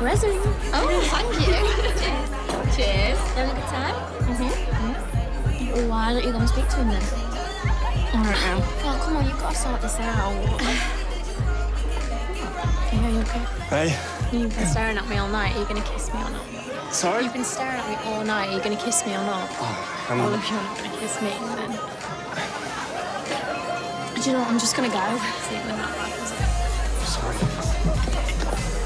present. Oh, thank you. Cheers. You having a good time? Mm-hmm. Why don't you go and speak to him then? I don't know. Oh, come on, you've got to sort this out. Are you okay? Hey. You've been staring at me all night. Are you going to kiss me or not? Sorry? You've been staring at me all night. Are you going to kiss me or not? Oh, Well, if you're not going to kiss me, then... Do you know what? I'm just going to go. See, it wasn't that bad, was it? Sorry.